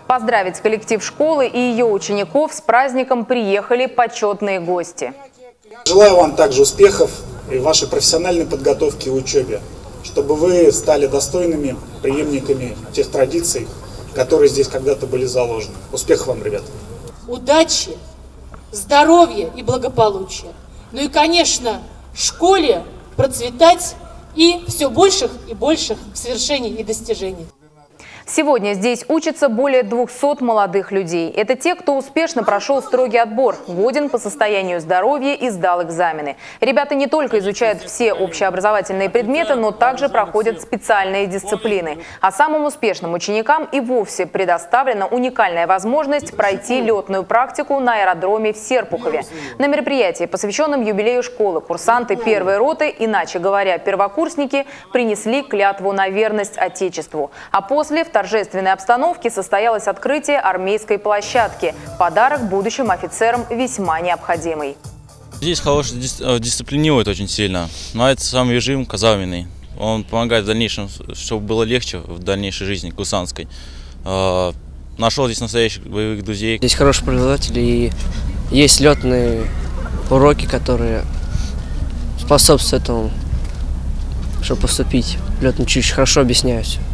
Поздравить коллектив школы и ее учеников с праздником приехали почетные гости. Желаю вам также успехов и в вашей профессиональной подготовке и учебе, чтобы вы стали достойными преемниками тех традиций, которые здесь когда-то были заложены. Успехов вам, ребята! Удачи, здоровья и благополучия. Ну и, конечно, школе процветать и все больших и больших свершений и достижений. Сегодня здесь учатся более 200 молодых людей. Это те, кто успешно прошел строгий отбор, годен по состоянию здоровья и сдал экзамены. Ребята не только изучают все общеобразовательные предметы, но также проходят специальные дисциплины. А самым успешным ученикам и вовсе предоставлена уникальная возможность пройти летную практику на аэродроме в Серпухове. На мероприятии, посвященном юбилею школы, курсанты первой роты, иначе говоря, первокурсники, принесли клятву на верность Отечеству. А после в торжественной обстановке состоялось открытие армейской площадки. Подарок будущим офицерам весьма необходимый. Здесь хороший дисциплинирует очень сильно. Но это сам режим казарменный. Он помогает в дальнейшем, чтобы было легче в дальнейшей жизни курсантской. Нашел здесь настоящих боевых друзей. Здесь хорошие преподаватели и есть летные уроки, которые способствуют этому, чтобы поступить в летное училище. Хорошо объясняют все.